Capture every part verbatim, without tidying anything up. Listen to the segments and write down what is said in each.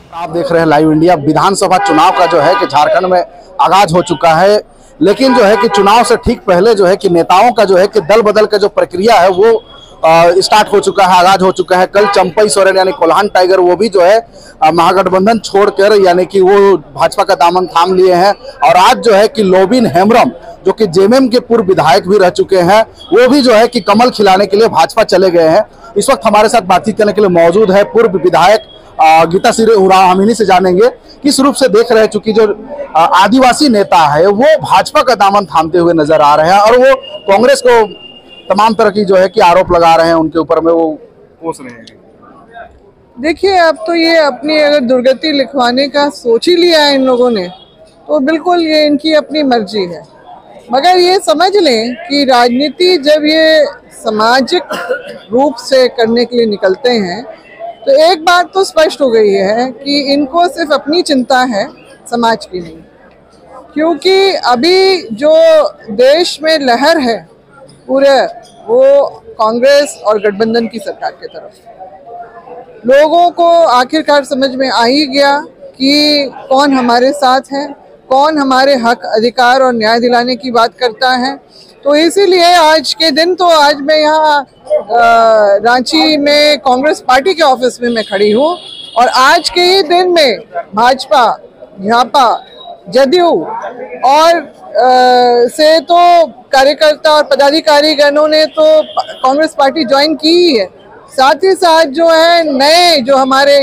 आप देख रहे हैं लाइव इंडिया। विधानसभा चुनाव का जो है कि झारखंड में आगाज हो चुका है, लेकिन जो है कि चुनाव से ठीक पहले जो है कि नेताओं का जो है कि दल बदल का जो प्रक्रिया है वो स्टार्ट हो चुका है, आगाज हो चुका है। कल चंपई सोरेन यानी कोल्हान टाइगर वो भी जो है महागठबंधन छोड़कर यानी कि वो भाजपा का दामन थाम लिए हैं। और आज जो है कि लोबिन हेम्ब्रम जो कि जेएमएम के पूर्व विधायक भी रह चुके हैं, वो भी जो है कि कमल खिलाने के लिए भाजपा चले गए हैं। इस वक्त हमारे साथ बातचीत करने के लिए मौजूद है पूर्व विधायक गीताश्री उरांव। हम इन्हीं से जानेंगे किस रूप से देख रहे हैं, चूंकि जो आदिवासी नेता है वो भाजपा का दामन थामते हुए नजर आ रहे हैं और वो कांग्रेस को तमाम तरह की जो है कि आरोप लगा रहे हैं उनके ऊपर में, वो कोस रहे हैं। देखिए, अब तो ये अपनी अगर दुर्गति लिखवाने का सोच ही लिया है इन लोगों ने, तो बिल्कुल ये इनकी अपनी मर्जी है। मगर ये समझ लें कि राजनीति जब ये सामाजिक रूप से करने के लिए निकलते हैं तो एक बात तो स्पष्ट हो गई है कि इनको सिर्फ अपनी चिंता है, समाज की नहीं। क्योंकि अभी जो देश में लहर है पूरे, वो कांग्रेस और गठबंधन की सरकार की तरफ। लोगों को आखिरकार समझ में आ ही गया कि कौन हमारे साथ है, कौन हमारे हक अधिकार और न्याय दिलाने की बात करता है। तो इसीलिए आज के दिन, तो आज मैं यहाँ रांची में कांग्रेस पार्टी के ऑफिस में मैं खड़ी हूँ और आज के ही दिन में भाजपा, झापा, जदयू और आ, से तो कार्यकर्ता और पदाधिकारी गणों ने तो कांग्रेस पार्टी ज्वाइन की ही है। साथ ही साथ जो है नए जो हमारे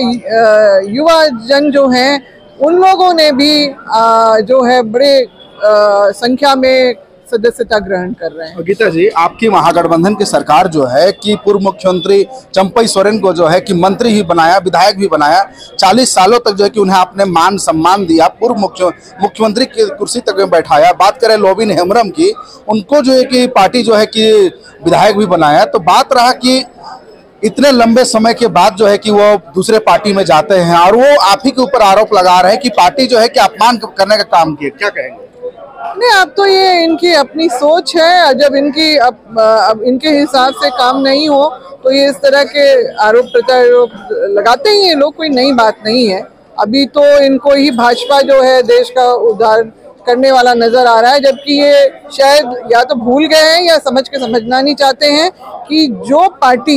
युवा जन जो हैं उन लोगों ने भी आ, जो है बड़े आ, संख्या में सदस्यता ग्रहण कर रहे हैं। गीता जी, आपकी महागठबंधन की सरकार जो है कि पूर्व मुख्यमंत्री चंपई सोरेन को जो है कि मंत्री ही बनाया, विधायक भी बनाया, चालीस सालों तक जो है कि उन्हें आपने मान सम्मान दिया, पूर्व मुख्य मुख्यमंत्री की कुर्सी तक में बैठाया। बात करें लोबिन हेम्ब्रम की, उनको जो है कि पार्टी जो है कि विधायक भी बनाया। तो बात रहा कि इतने लंबे समय के बाद जो है कि वो दूसरे पार्टी में जाते हैं और वो आप ही के ऊपर आरोप लगा रहे हैं कि पार्टी जो है कि अपमान करने का काम किया, क्या कहेंगे? नहीं, अब तो ये इनकी अपनी सोच है। जब इनकी अब, अब इनके हिसाब से काम नहीं हो तो ये इस तरह के आरोप प्रत्यारोप लगाते ही हैं लोग, कोई नई बात नहीं है। अभी तो इनको ही भाजपा जो है देश का उद्धार करने वाला नजर आ रहा है, जबकि ये शायद या तो भूल गए हैं या समझ के समझना नहीं चाहते हैं कि जो पार्टी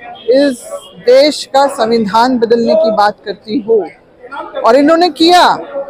इस देश का संविधान बदलने की बात करती हो और इन्होंने किया,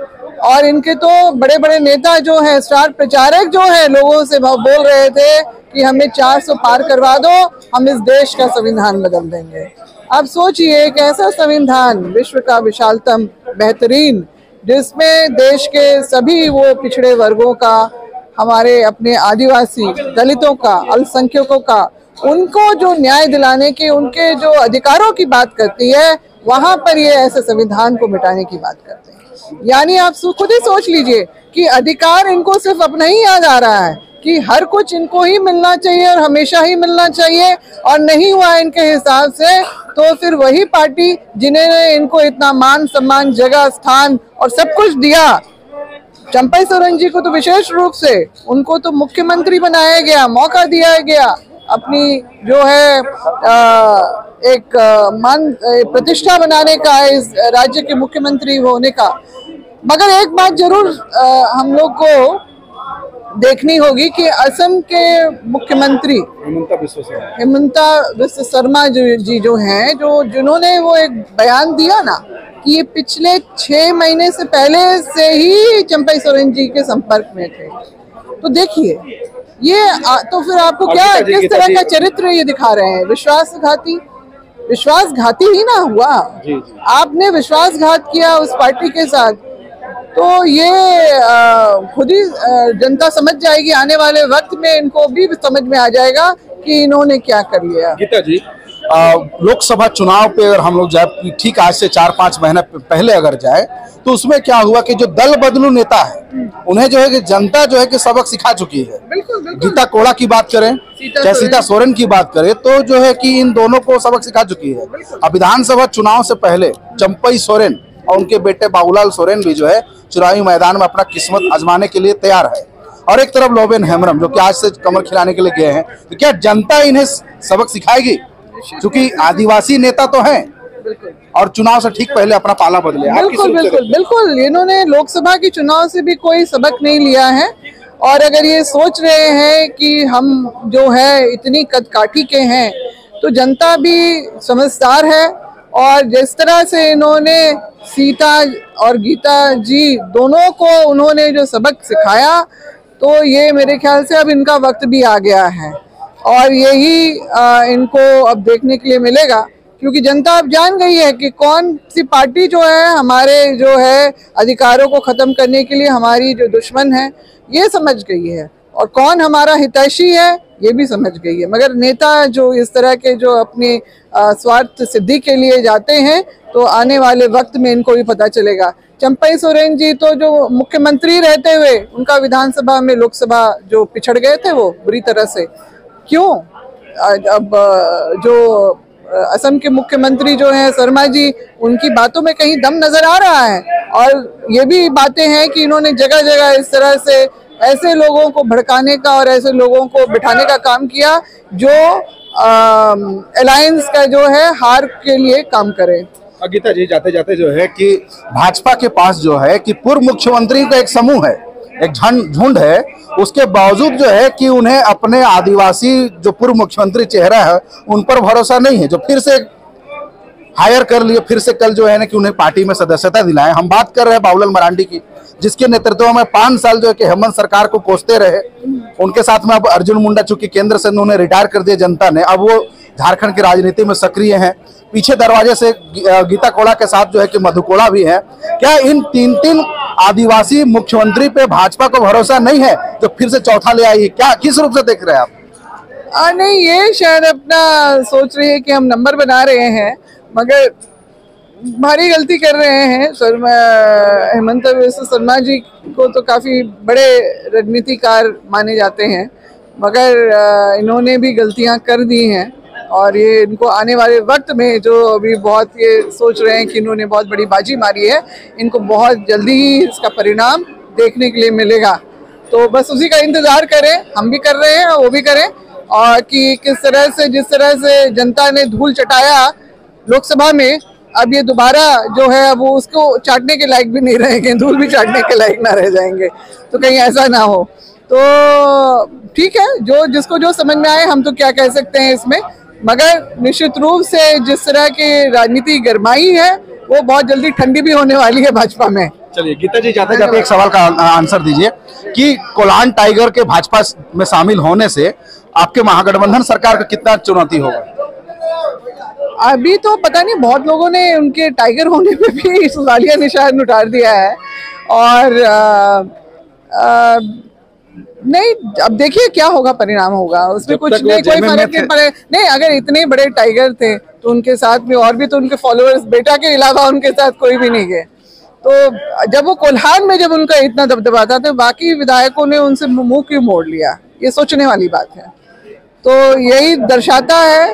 और इनके तो बड़े बड़े नेता जो हैं, स्टार प्रचारक जो हैं, लोगों से बोल रहे थे कि हमें चार सौ पार करवा दो, हम इस देश का संविधान बदल देंगे। अब सोचिए एक ऐसा संविधान, विश्व का विशालतम, बेहतरीन, जिसमें देश के सभी वो पिछड़े वर्गों का, हमारे अपने आदिवासी, दलितों का, अल्पसंख्यकों का, उनको जो न्याय दिलाने के, उनके जो अधिकारों की बात करती है, वहां पर ये ऐसे संविधान को मिटाने की बात करते हैं। यानी आप खुद ही सोच लीजिए कि अधिकार इनको सिर्फ अपना ही याद आ रहा है कि हर कुछ इनको ही मिलना चाहिए और हमेशा ही मिलना चाहिए, और नहीं हुआ इनके हिसाब से तो फिर वही पार्टी जिन्होंने इनको इतना मान सम्मान, जगह, स्थान और सब कुछ दिया, चंपई सोरेन जी को तो विशेष रूप से उनको तो मुख्यमंत्री बनाया गया, मौका दिया गया अपनी जो है आ, एक मान प्रतिष्ठा बनाने का, इस राज्य के मुख्यमंत्री होने का। मगर एक बात जरूर आ, हम लोग को देखनी होगी कि असम के मुख्यमंत्री हिमंता बिस्वा शर्मा जी जो हैं, जो जिन्होंने वो एक बयान दिया ना कि ये पिछले छह महीने से पहले से ही चंपई सोरेन जी के संपर्क में थे। तो देखिए ये आ, तो फिर आपको क्या, किस तरह का चरित्र ये दिखा रहे हैं? विश्वासघाती, विश्वासघाती ही ना हुआ। जी, जी। आपने विश्वासघात किया उस पार्टी के साथ, तो ये आ, खुद ही आ, जनता समझ जाएगी, आने वाले वक्त में इनको भी समझ में आ जाएगा कि इन्होंने क्या कर लिया। गीता जी, लोकसभा चुनाव पे अगर हम लोग जाए, ठीक आज से चार पांच महीने पहले अगर जाए, तो उसमें क्या हुआ कि जो दल बदलू नेता है उन्हें जो है कि जनता जो है कि सबक सिखा चुकी है। बिल्कुल, बिल्कुल। गीता कोड़ा की बात करें, चाहे सीता सोरेन की बात करें, तो जो है कि इन दोनों को सबक सिखा चुकी है। अब विधानसभा चुनाव से पहले चंपई सोरेन और उनके बेटे बाबूलाल सोरेन भी जो है चुनावी मैदान में अपना किस्मत आजमाने के लिए तैयार है। और एक तरफ लोबिन हेम्ब्रम जो कि आज से कमर खिलाने के लिए गए हैं, तो क्या जनता इन्हें सबक सिखाएगी? क्योंकि आदिवासी नेता तो हैं, और चुनाव से ठीक पहले अपना पाला बदले। बिल्कुल बिल्कुल बिल्कुल, इन्होंने लोकसभा के चुनाव से भी कोई सबक नहीं लिया है। और अगर ये सोच रहे हैं कि हम जो है इतनी कदकाठी के हैं, तो जनता भी समझदार है। और जिस तरह से इन्होंने सीता और गीता जी दोनों को उन्होंने जो सबक सिखाया, तो ये मेरे ख्याल से अब इनका वक्त भी आ गया है और यही आ, इनको अब देखने के लिए मिलेगा, क्योंकि जनता अब जान गई है कि कौन सी पार्टी जो है हमारे जो है अधिकारों को खत्म करने के लिए हमारी जो दुश्मन है, ये समझ गई है, और कौन हमारा हितैषी है ये भी समझ गई है। मगर नेता जो इस तरह के जो अपने स्वार्थ सिद्धि के लिए जाते हैं, तो आने वाले वक्त में इनको भी पता चलेगा। चंपई सोरेन जी तो जो मुख्यमंत्री रहते हुए उनका विधानसभा में लोकसभा जो पिछड़ गए थे वो बुरी तरह से, क्यों? अब जो असम के मुख्यमंत्री जो हैं शर्मा जी, उनकी बातों में कहीं दम नजर आ रहा है। और ये भी बातें हैं कि इन्होंने जगह जगह इस तरह से ऐसे लोगों को भड़काने का और ऐसे लोगों को बिठाने का काम किया जो अलायंस का जो है हार के लिए काम करे। गीता जी, जाते जाते जो है कि भाजपा के पास जो है कि पूर्व मुख्यमंत्री का एक समूह है, एक झुंड है, उसके बावजूद जो है कि उन्हें अपने आदिवासी जो पूर्व मुख्यमंत्री चेहरा है उन पर भरोसा नहीं है, जो फिर से हायर कर लिए, फिर से कल जो है ना कि उन्हें पार्टी में सदस्यता दिलाए। हम बात कर रहे हैं बाबूलाल मरांडी की, जिसके नेतृत्व में पांच साल जो है कि हेमंत सरकार को कोसते रहे। उनके साथ में अब अर्जुन मुंडा, चूंकि केंद्र से उन्होंने रिटायर कर दिया जनता ने, अब वो झारखंड की राजनीति में सक्रिय हैं। पीछे दरवाजे से गीता कोड़ा के साथ जो है कि मधु कोड़ा भी है। क्या इन तीन तीन आदिवासी मुख्यमंत्री पे भाजपा को भरोसा नहीं है जो फिर से चौथा ले आई? क्या किस रूप से देख रहे हैं आप? आ, नहीं, ये शायद अपना सोच रही है कि हम नंबर बना रहे हैं, मगर भारी गलती कर रहे हैं। शर्मा हेमंत बिस्वा शर्मा जी को तो काफ़ी बड़े राजनीतिकार माने जाते हैं, मगर इन्होंने भी गलतियां कर दी हैं। और ये इनको आने वाले वक्त में जो अभी बहुत ये सोच रहे हैं कि इन्होंने बहुत बड़ी बाजी मारी है, इनको बहुत जल्दी ही इसका परिणाम देखने के लिए मिलेगा। तो बस उसी का इंतज़ार करें, हम भी कर रहे हैं और वो भी करें, और कि किस तरह से जिस तरह से जनता ने धूल चटाया लोकसभा में, अब ये दोबारा जो है वो उसको चाटने के लायक भी नहीं रहेंगे, धूल भी चाटने के लायक ना रह जाएंगे। तो कहीं ऐसा ना हो। तो ठीक है, जो जिसको जो समझ में आए, हम तो क्या कह सकते हैं इसमें। मगर निश्चित रूप से जिस तरह की राजनीति गरमाई है, वो बहुत जल्दी ठंडी भी होने वाली है भाजपा में। चलिए गीता जी, जाते जाते एक सवाल का आंसर दीजिए कि कोल्हान टाइगर के भाजपा में शामिल होने से आपके महागठबंधन सरकार का कितना चुनौती होगा? अभी तो पता नहीं, बहुत लोगों ने उनके टाइगर होने पे भी सवालिया निशान उतार दिया है। और आ, आ, नहीं, अब देखिए क्या होगा, परिणाम होगा उसमें कुछ नहीं, कोई फर्क नहीं पड़े। नहीं, अगर इतने बड़े टाइगर थे तो उनके साथ में और भी तो उनके फॉलोअर्स, बेटा के अलावा उनके साथ कोई भी नहीं गए। तो जब वो कोल्हान में जब उनका इतना दबदबा था, तो बाकी विधायकों ने उनसे मुंह क्यों मोड़ लिया, ये सोचने वाली बात है। तो यही दर्शाता है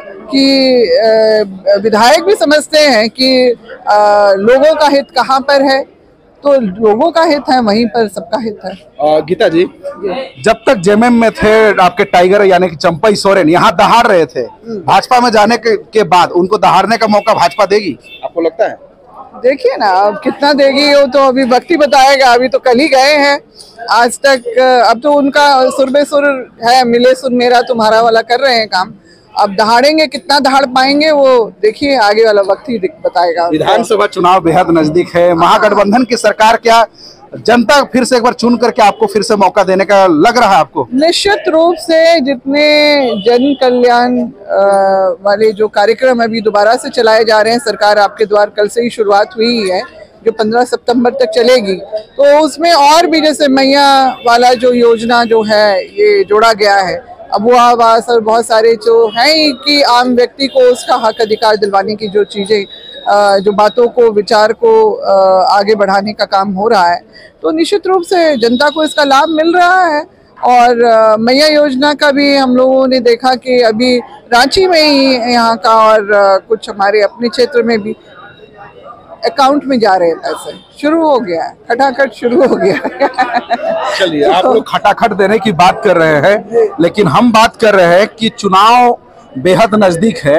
कि विधायक भी समझते हैं कि लोगों का हित कहाँ पर है, तो लोगों का हित है वहीं पर सबका हित है। गीता जी, जब तक जेएमएम में थे आपके टाइगर यानी कि चंपई सोरेन यहाँ दहाड़ रहे थे, भाजपा में जाने के, के बाद उनको दहाड़ने का मौका भाजपा देगी, आपको लगता है? देखिए ना, अब कितना देगी वो तो अभी वक्त ही बताएगा। अभी तो कल ही गए हैं, आज तक अब तो उनका सुर बेसुर है, मिले सुर मेरा तुम्हारा वाला कर रहे हैं काम। अब दहाड़ेंगे, कितना दहाड़ पाएंगे वो देखिए, आगे वाला वक्त ही बताएगा। विधानसभा चुनाव बेहद नजदीक है, महागठबंधन की सरकार, क्या जनता फिर से एक बार चुन करके आपको फिर से मौका देने का लग रहा है आपको? निश्चित रूप से जितने जन कल्याण वाले जो कार्यक्रम अभी दोबारा से चलाए जा रहे हैं, सरकार आपके द्वार कल से ही शुरुआत हुई है, जो पंद्रह सितंबर तक चलेगी, तो उसमें और भी जैसे मैया वाला जो योजना जो है ये जोड़ा गया है। अब वो आवास और बहुत सारे जो हैं कि आम व्यक्ति को उसका हक अधिकार दिलवाने की जो चीज़ें, जो बातों को, विचार को आगे बढ़ाने का काम हो रहा है, तो निश्चित रूप से जनता को इसका लाभ मिल रहा है। और मैया योजना का भी हम लोगों ने देखा कि अभी रांची में ही यहाँ का और कुछ हमारे अपने क्षेत्र में भी अकाउंट में जा रहे हैं, पैसे शुरू हो गया है, खटाखट शुरू हो गया है। चलिए, आप लोग खटाखट देने की बात कर रहे हैं, लेकिन हम बात कर रहे हैं कि चुनाव बेहद नजदीक है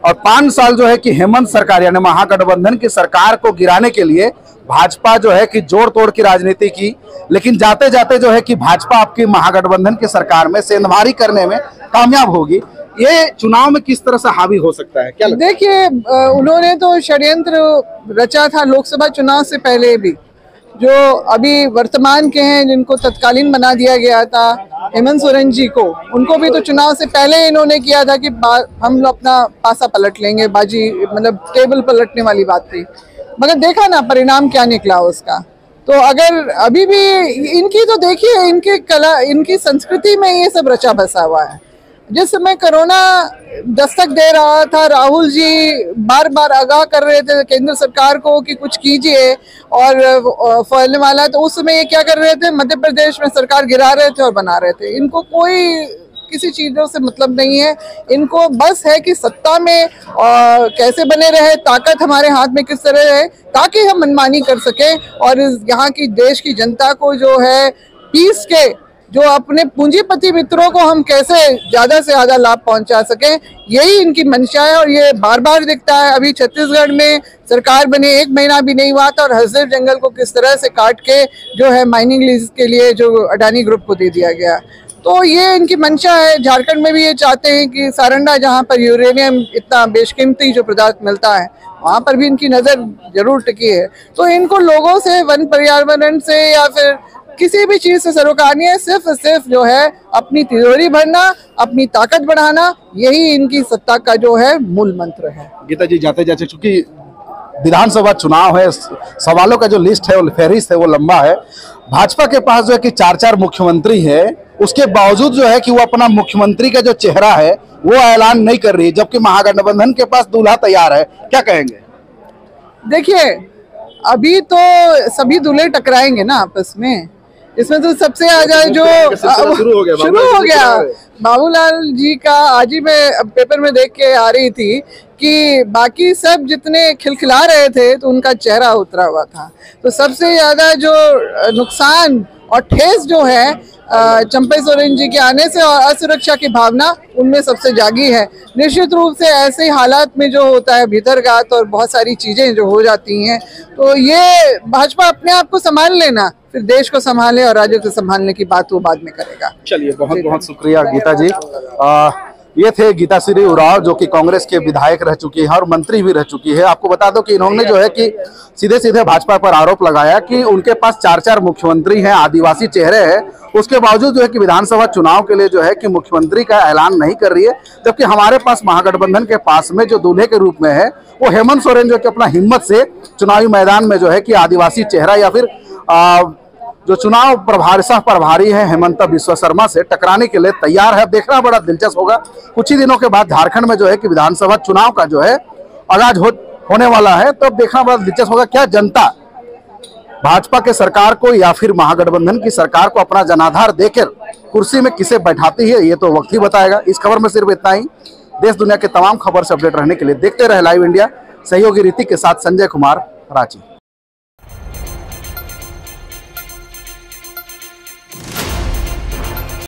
और पांच साल जो है कि हेमंत सरकार यानी महागठबंधन की सरकार को गिराने के लिए भाजपा जो है कि जोड़ तोड़ की राजनीति की, लेकिन जाते जाते जो है कि भाजपा आपकी महागठबंधन की सरकार में सेंधमारी करने में कामयाब होगी। ये चुनाव में किस तरह से हावी हो सकता है, क्या लगता है? देखिए, उन्होंने तो षड्यंत्र रचा था लोकसभा चुनाव से पहले भी। जो अभी वर्तमान के हैं, जिनको तत्कालीन बना दिया गया था, हेमंत सोरेन जी को, उनको भी तो चुनाव से पहले इन्होंने किया था कि हम लोग अपना पासा पलट लेंगे, बाजी मतलब टेबल पलटने वाली बात थी। मगर देखा ना परिणाम क्या निकला उसका। तो अगर अभी भी इनकी तो देखिए, इनके कला, इनकी संस्कृति में ये सब रचा बसा हुआ है। जिस समय कोरोना दस्तक दे रहा था, राहुल जी बार बार आगाह कर रहे थे केंद्र सरकार को कि कुछ कीजिए और फैलने वाला है, तो उस समय ये क्या कर रहे थे, मध्य प्रदेश में सरकार गिरा रहे थे और बना रहे थे। इनको कोई किसी चीजों से मतलब नहीं है, इनको बस है कि सत्ता में और कैसे बने रहे, ताकत हमारे हाथ में किस तरह रहे ताकि हम मनमानी कर सकें और इस यहाँ की देश की जनता को जो है पीस के, जो अपने पूंजीपति मित्रों को हम कैसे ज्यादा से ज्यादा लाभ पहुंचा सकें, यही इनकी मंशा है। और ये बार बार दिखता है। अभी छत्तीसगढ़ में सरकार बने एक महीना भी नहीं हुआ था और हज़रत जंगल को किस तरह से काट के जो है माइनिंग लीज के लिए जो अडानी ग्रुप को दे दिया गया। तो ये इनकी मंशा है। झारखंड में भी ये चाहते हैं कि सारंडा, जहाँ पर यूरेनियम इतना बेशकीमती जो पदार्थ मिलता है, वहाँ पर भी इनकी नजर जरूर टिकी है। तो इनको लोगों से, वन पर्यावरण से या फिर किसी भी चीज से सरोकार नहीं है, सिर्फ सिर्फ जो है अपनी तिजोरी भरना, अपनी ताकत बढ़ाना, यही इनकी सत्ता का जो है मूल मंत्र है। गीता जी, जाते जाते चूंकि विधानसभा चुनाव है, सवालों का जो लिस्ट है, वो फहरिस्त है, वो लंबा है। भाजपा के पास जो है कि चार चार मुख्यमंत्री है, उसके बावजूद जो है कि वो अपना मुख्यमंत्री का जो चेहरा है वो ऐलान नहीं कर रही, जबकि महागठबंधन के पास दूल्हा तैयार है। क्या कहेंगे? देखिए, अभी तो सभी दूल्हे टकराएंगे ना आपस में। इसमें तो सबसे आगे जो शुरू हो गया शुरू हो गया बाबूलाल जी का। आज ही मैं पेपर में देख के आ रही थी कि बाकी सब जितने खिलखिला रहे थे तो उनका चेहरा उतरा हुआ था। तो सबसे ज्यादा जो नुकसान और ठेस जो है चंपई सोरेन जी के आने से और असुरक्षा की भावना उनमें सबसे जागी है। निश्चित रूप से ऐसे हालात में जो होता है भीतरघात और बहुत सारी चीजें जो हो जाती हैं, तो ये भाजपा अपने आप को संभाल लेना, फिर देश को संभाले और राज्य को संभालने की बात वो बाद में करेगा। चलिए, बहुत बहुत शुक्रिया गीता जी। आ, ये थे गीताश्री उरांव, जो कि कांग्रेस के विधायक रह चुकी है और मंत्री भी रह चुकी है। आपको बता दो कि इन्होंने जो है कि सीधे सीधे भाजपा पर आरोप लगाया कि उनके पास चार चार मुख्यमंत्री हैं, आदिवासी चेहरे हैं, उसके बावजूद जो है कि विधानसभा चुनाव के लिए जो है कि मुख्यमंत्री का ऐलान नहीं कर रही है। जबकि हमारे पास महागठबंधन के पास में जो दूल्हे के रूप में है वो हेमंत सोरेन, जो कि अपना हिम्मत से चुनावी मैदान में जो है कि आदिवासी चेहरा या फिर आ, जो चुनाव प्रभारी सह प्रभारी है हेमंत बिस्वा शर्मा से टकराने के लिए तैयार है। देखना बड़ा दिलचस्प होगा। कुछ ही दिनों के बाद झारखंड में जो है कि विधानसभा चुनाव का जो है आगाज हो, होने वाला है। तो देखना बड़ा दिलचस्प होगा, क्या जनता भाजपा के सरकार को या फिर महागठबंधन की सरकार को अपना जनाधार देकर कुर्सी में किसे बैठाती है, ये तो वक्त ही बताएगा। इस खबर में सिर्फ इतना ही। देश दुनिया के तमाम खबर से अपडेट रहने के लिए देखते रहे लाइव इंडिया। सहयोगी रीति के साथ संजय कुमार, रांची।